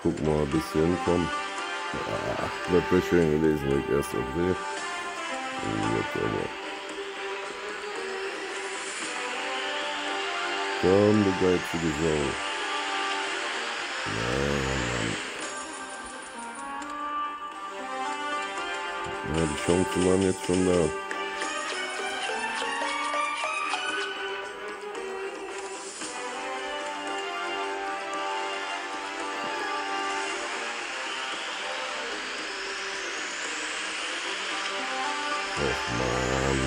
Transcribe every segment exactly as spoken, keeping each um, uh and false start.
guck mal ein bisschen, komm. Ach, das wäre schön gewesen, wenn ich erst auf See. Jetzt aber. Komm, du geizige Sau. Ja, die Chancen waren jetzt schon da. Och Mann.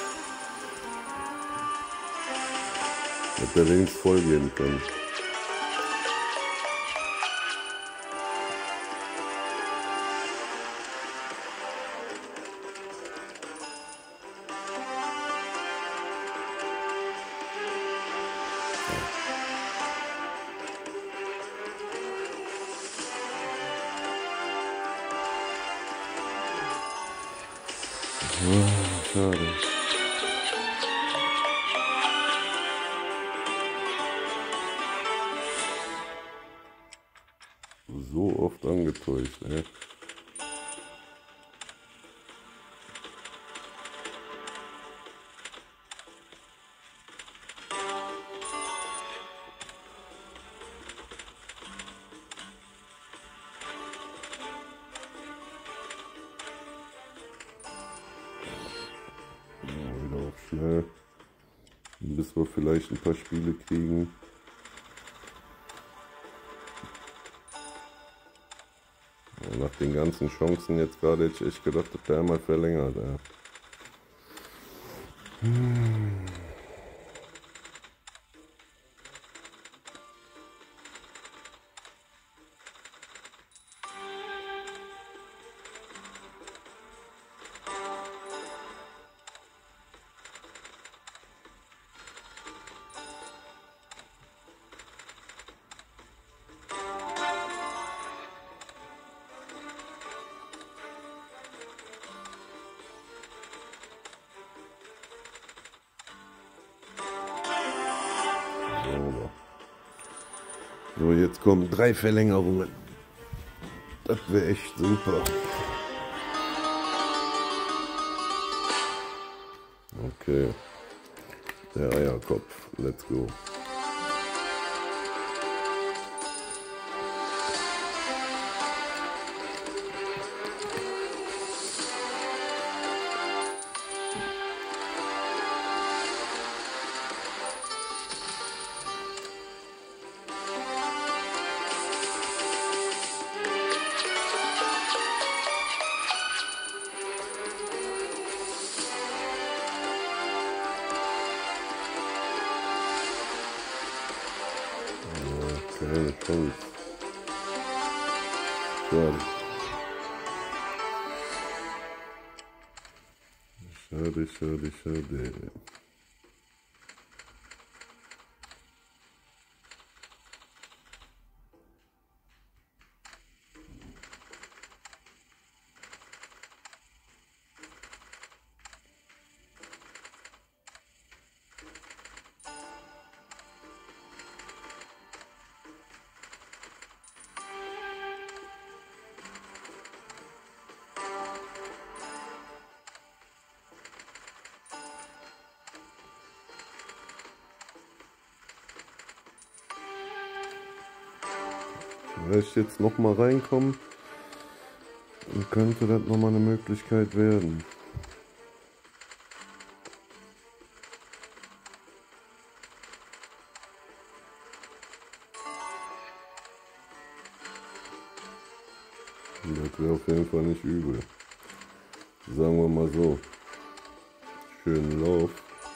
Hätte er wenigstens voll geben können. Oh, schade. So oft angetäuscht, ey. Schnell, bis wir vielleicht ein paar Spiele kriegen. Ja, nach den ganzen Chancen jetzt gerade hätte ich echt gedacht, dass der einmal verlängert. Ja. Hm. So, jetzt kommen drei Verlängerungen. Das wäre echt super. Okay. Der Eierkopf. Let's go. Keine Chance. Schade. Schade, schade, schade. Vielleicht jetzt noch mal reinkommen, dann könnte das noch mal eine Möglichkeit werden. Das wäre auf jeden Fall nicht übel. Sagen wir mal so. Schönen Lauf.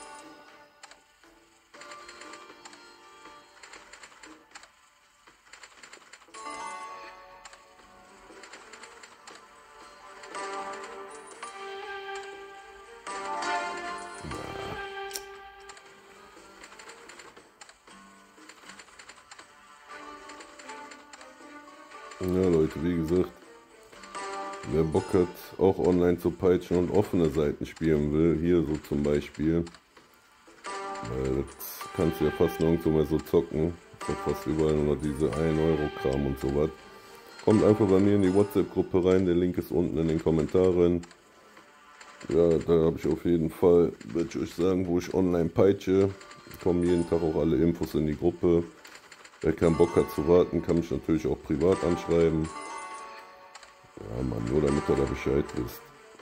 Ja Leute, wie gesagt, wer Bock hat, auch online zu peitschen und offene Seiten spielen will, hier so zum Beispiel, weil das kannst du ja fast nirgendwo mehr so zocken, ist ja fast überall nur diese ein Euro Kram und sowas. Kommt einfach bei mir in die WhatsApp-Gruppe rein, der Link ist unten in den Kommentaren. Ja, da habe ich auf jeden Fall, würde ich euch sagen, wo ich online peitsche. Kommen jeden Tag auch alle Infos in die Gruppe. Wer keinen Bock hat zu warten, kann mich natürlich auch privat anschreiben. Ja, Mann, nur damit ihr da Bescheid wisst.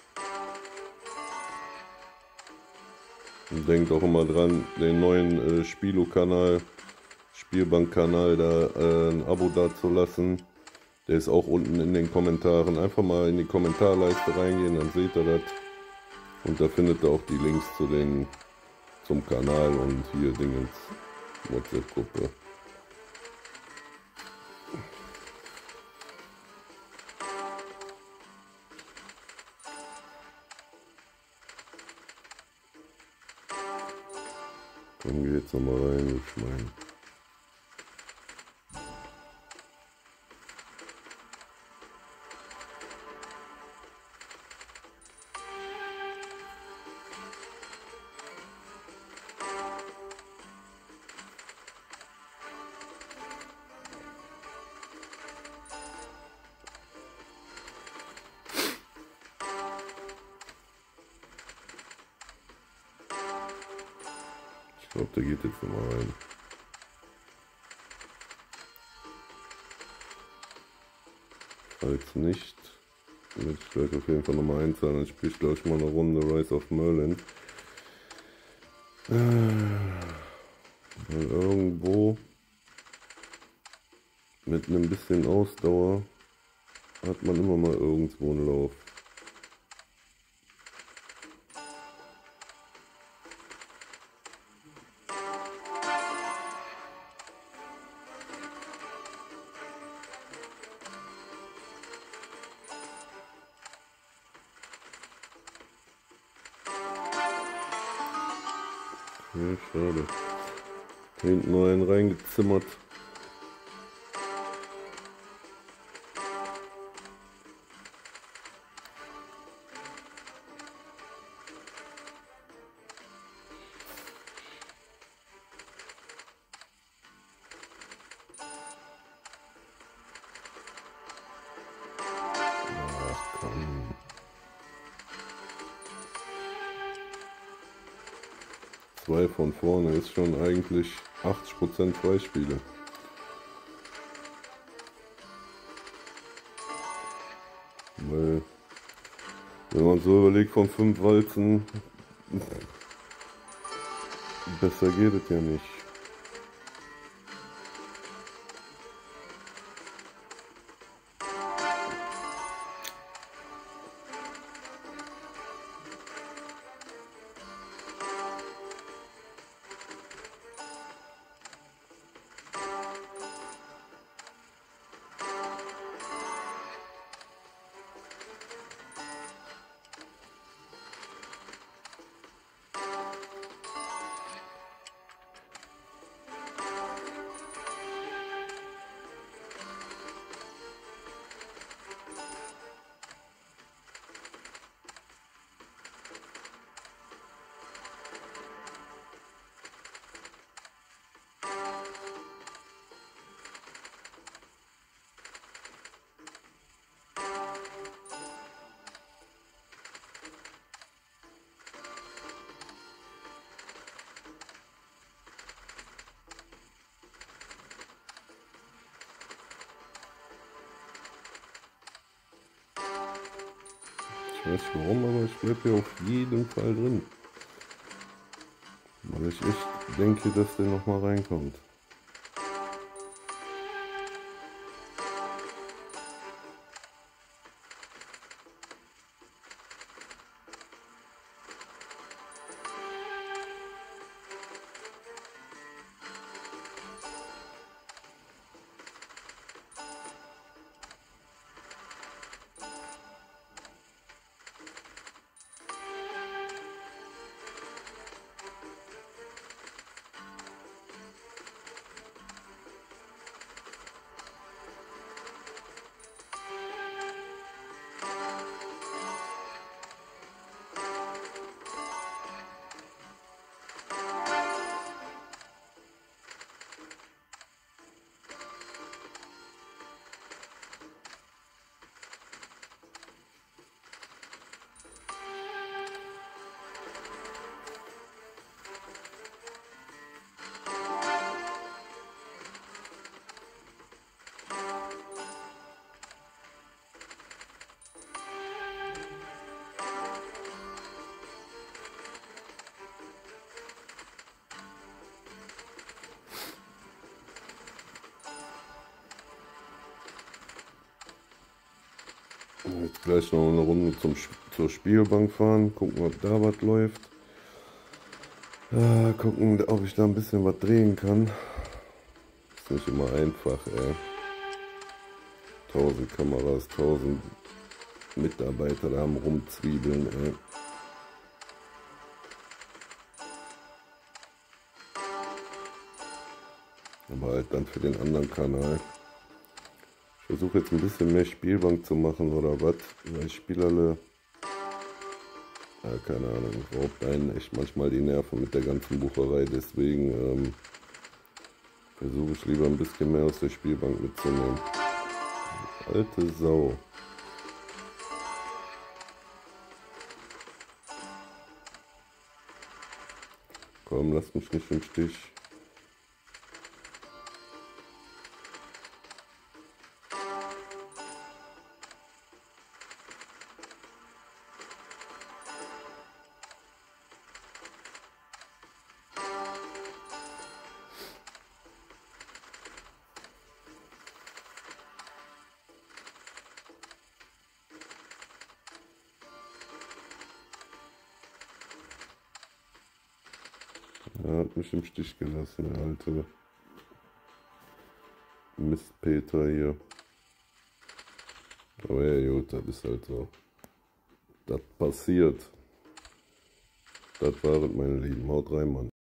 Und denkt auch immer dran, den neuen äh, Spielo-Kanal, Spielbank-Kanal, da äh, ein Abo da zu lassen. Der ist auch unten in den Kommentaren. Einfach mal in die Kommentarleiste reingehen, dann seht ihr das. Und da findet ihr auch die Links zu den, zum Kanal und hier Dingens WhatsApp-Gruppe. Komm, geh jetzt nochmal rein, du Schwein. Ich glaube, der geht jetzt nochmal rein. Falls nicht, werde ich gleich auf jeden Fall nochmal einzahlen. Ich spiele gleich mal eine Runde Rise of Merlin. Weil irgendwo mit einem bisschen Ausdauer hat man immer mal irgendwo einen Lauf. Ja, schade. Hinten noch einen reingezimmert. Ach komm. Zwei von vorne ist schon eigentlich achtzig Prozent Freispiele. Weil, wenn man so überlegt, von fünf Walzen, besser geht es ja nicht. Ich weiß nicht warum, aber ich bleibe hier auf jeden Fall drin. Weil ich echt denke, dass der nochmal reinkommt. Jetzt gleich noch eine Runde zum, zur Spielbank fahren, gucken, ob da was läuft. Äh, gucken, ob ich da ein bisschen was drehen kann. Ist nicht immer einfach, ey. tausend Kameras, tausend Mitarbeiter da am rumzwiebeln, ey. Aber halt dann für den anderen Kanal. Ich versuche jetzt ein bisschen mehr Spielbank zu machen oder was, weil ich spiele alle, ja, keine Ahnung, raubt einen echt manchmal die Nerven mit der ganzen Bucherei, deswegen ähm, versuche ich lieber ein bisschen mehr aus der Spielbank mitzunehmen. Alte Sau. Komm, lass mich nicht im Stich. Er hat mich im Stich gelassen, der alte Mistpeter hier. Aber ja gut, das ist halt so. Das passiert. Das war es, meine Lieben. Haut rein, Mann.